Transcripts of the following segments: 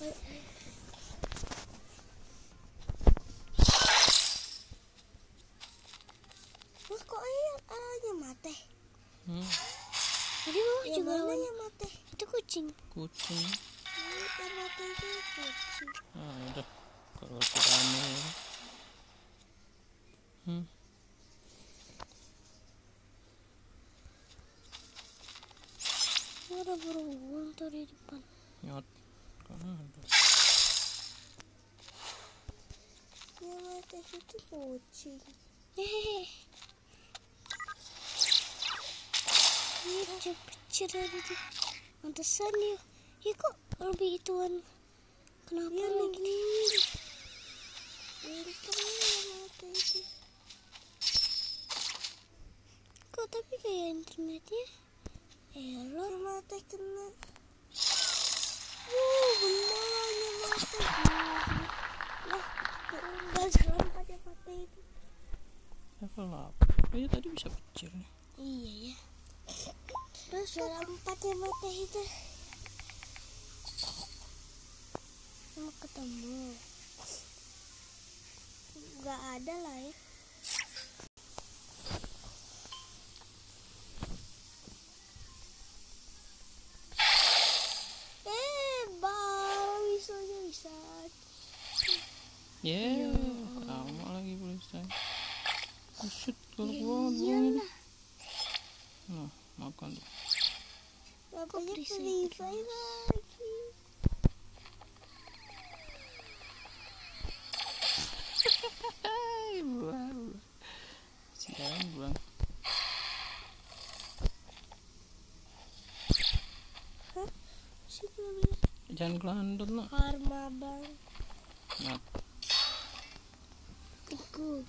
Wah, kok ayahnya mati? Tadi mau juga yang mati. Itu kucing. Yang mati itu kucing. Udah kalau rame. Ada burung dari depan. Nyot. Kan ada. Yang mati itu kucing. Hehehe. Ini kecil tadi tuh. Pantesan ya. Ya kok lebih ituan. Kenapa lagi? Yang mati itu. Kok tapi kayak internetnya error. Mati kena. Beneran yang mati. Nah, enggak jalan pada mati itu. Level 8. Oh ya tadi bisa kecil nih. Iya ya. Terus jalan 4 yang mati itu. Mau ketemu. Enggak ada lah ya. Bisa. Lama lagi polisi. Buset, kalau banget. Nah, makan tuh. Bapaknya perisai lagi. Wow. Siaran buang. Jangan kelandut nak. Karma bang. Nah, Teguh.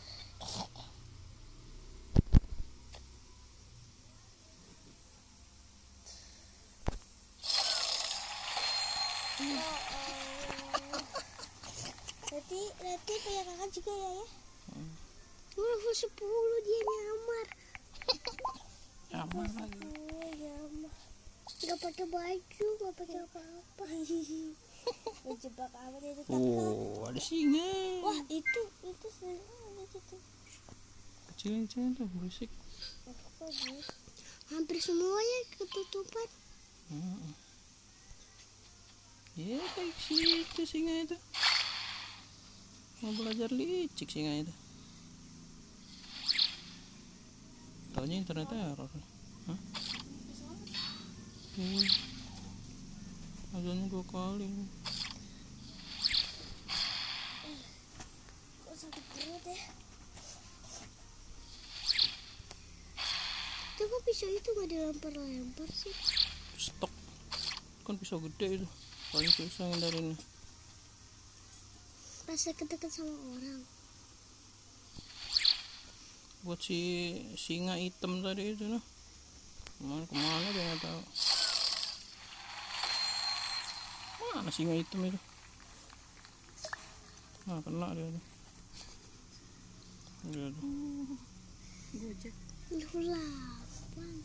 Berarti punya kakak juga ya? Level 10 dia nyamar. aman lagi. Nyamar. Gak pakai baju, gak pakai apa-apa. Menjebak amat itu kan. Oh, ada singa. Wah, itu singa gitu. Kecil-kecil tuh berisik. Hampir semuanya ketutupan. Ya kayak situ singa itu. Mau belajar licik singa itu. Taunya internet error. Hah? Azannya 2 kali. Kok sakit perut ya? Itu kok pisau itu gak dilempar-lempar sih? Stok. Kan pisau gede itu. Paling susah ngindarinnya. Pas deket-deket sama orang. Buat si singa hitam tadi itu nah. Kemana dia nggak tahu. Mana singa hitam itu? Nah, kena dia tuh. Dia tuh. Gojek. 8.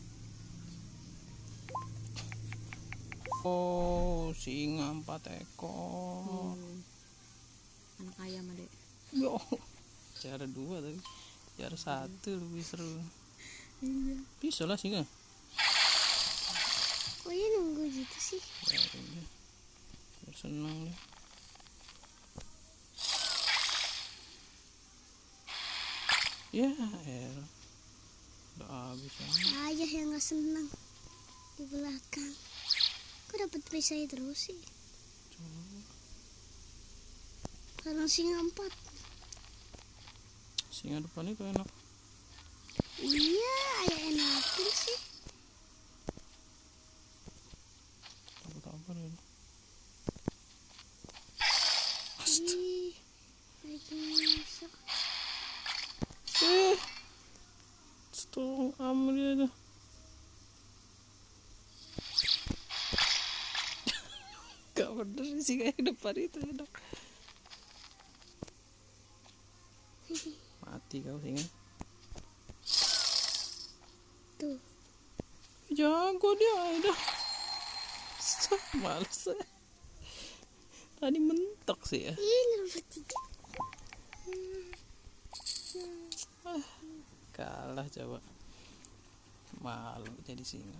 Oh, singa 4 ekor. Anak ayam adek. Yo, cara 2 tapi cara 1 lebih seru. Iya. Bisa lah singa. Kok ya nunggu gitu sih? Ya udah. Biar senang deh. Ya, udah habis aja. Ayah yang gak senang di belakang. Kok dapat perisai terus sih? Karena singa 4. Singa depan itu enak. Iya, ayah enakin sih. Takut apa dia? Ih, lagi masak. Tolong am dia tuh. Gak bener sih kayak depan itu enak. Mati kau singa. Tuh. Jago dia udah. Males. Tadi mentok sih ya. Ih, nomor 3. Kalah coba. Malu jadi singa.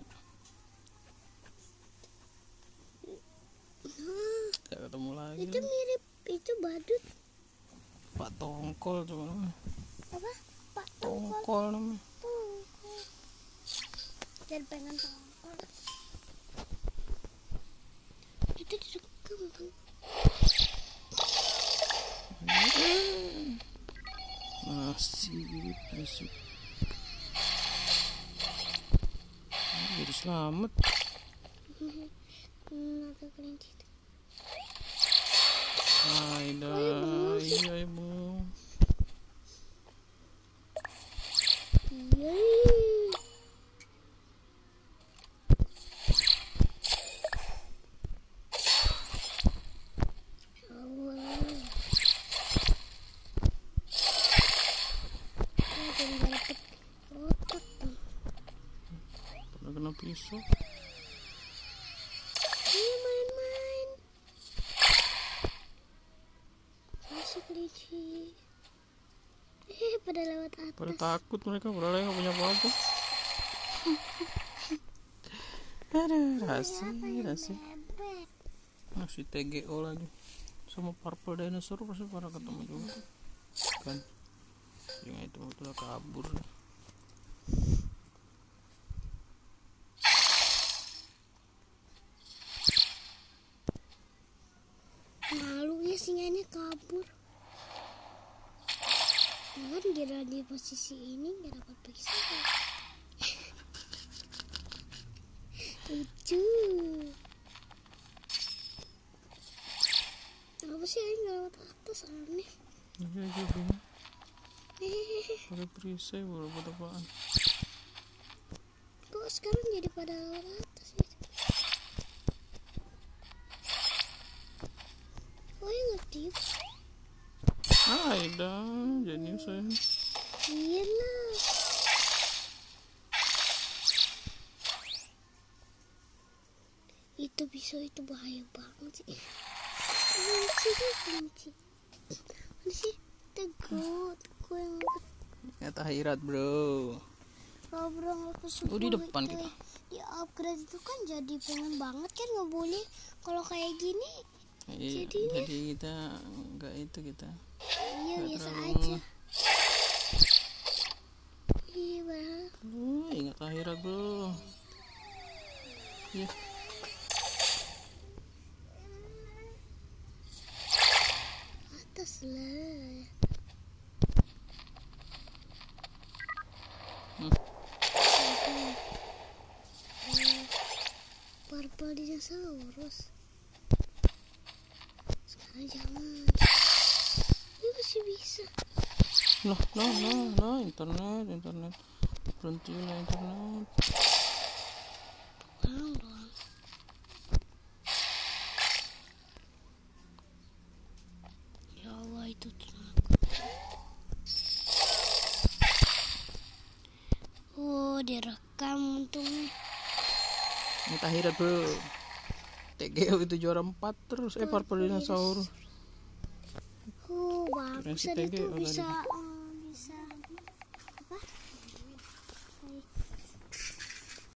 Gak ketemu lagi. Itu mirip itu badut. Pak Tongkol coba namanya. Apa? Pak Tongkol namanya. Tongkol. Jadi pengen tongkol. Itu direkam kan? Nasib. Jadi selamat. Ada kelinci. Aida, iya ibu. Yeay. Allah. Jangan dapet otak dong. Pernah kena pisau. Ayo main-main. Masuk kelinci. Pada lewat atas. Pada takut mereka, padahal nggak punya apa-apa. Aduh, rasih. Masih TGO lagi. Sama purple dinosaur pasti pada ketemu juga. Kan? Yang itu udah kabur. Malu ya singanya kabur. Jangan kira di posisi ini nggak dapat pisau. Lucu. Apa sih ini nggak lewat atas aneh. Iya juga. Pakai perisai baru buat apaan? Kok sekarang jadi pada lewat atas ya? Oh ya ngerti. Aida, jenius saya. Iya lah. Itu pisau itu bahaya banget sih. Kunci. Mana sih? Teguh yang Ternyata akhirat bro. ngobrol ke suku. Di depan kita. Di upgrade itu kan jadi pengen banget kan, nggak boleh kalau kayak gini. Iya, Jadinya. jadi kita nggak itu kita. Iya Nggak biasa terlalu aja. Iya bang. Ingat akhirat bro. Iya. Atas lah. Purple dinosaurus. Sekarang jangan. Ini masih bisa. Nah, internet. Berhentilah internet. Doang. Ya Allah itu tenaga. Oh direkam untungnya. Ingat akhirat bro. TGO itu juara 4 terus. Purple dinosaurus. Bagus Keren si ada TGO tuh tadi. bisa